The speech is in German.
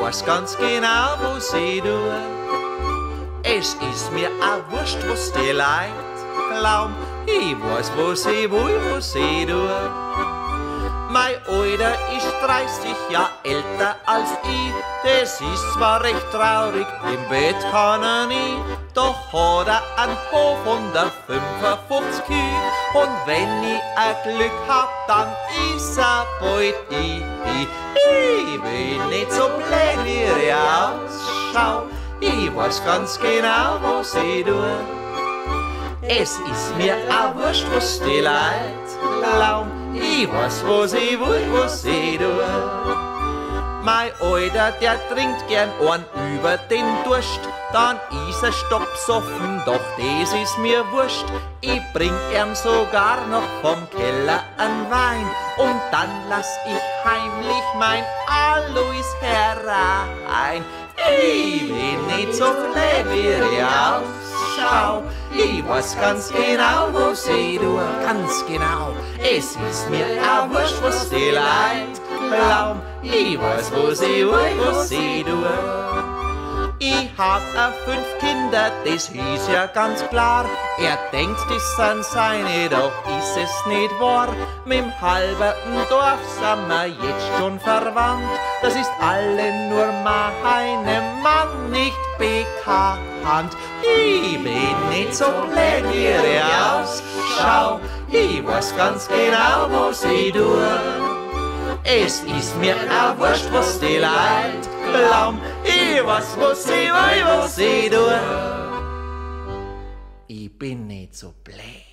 weiß ganz genau, wo sie tue. Es ist mir auch wurscht, was die Leute glauben. Ich weiß, wo sie will, wo sie tue. Mein Alter ist 30 Jahre älter als ich. Das ist zwar recht traurig, im Bett kann er nie. Doch hat er einen Hof und 55 Kühe. Und wenn ich ein Glück hab, dann ist er bald ich. Ich bin nicht so blöd, wie ich ausschau. Ich weiß ganz genau, was ich tue. Es ist mir auch wurscht, was die Leute glauben. Ich weiß, was ich will, was ich tue. Mein Alter, der trinkt gern einen über den Durst. Dann ist er stoppsoffen, doch das ist mir wurscht. Ich bring ihm sogar noch vom Keller einen Wein. Und dann lass ich heimlich mein Alois herein. Ich bin nicht so blöd, wie ich ausschau. Ich weiß ganz genau, was ich tue, ganz genau. Es ist mir auch wurscht, was die Leute glauben. Ich weiß, was ich will, was ich tue. Ich hab 5 Kinder, das hieß ja ganz klar. Er denkt, das sind seine, doch ist es nicht wahr. Mit dem halben Dorf sind wir jetzt schon verwandt. Das ist alle nur meinem Mann nicht bekannt. Ich bin nicht so blöd, wie ich ausschau. Ich weiß ganz genau, was ich tue. Es ist mir auch wurscht, was die Leute glauben. Ich weiß, was ich will, was ich tue. Ich bin nicht so blöd.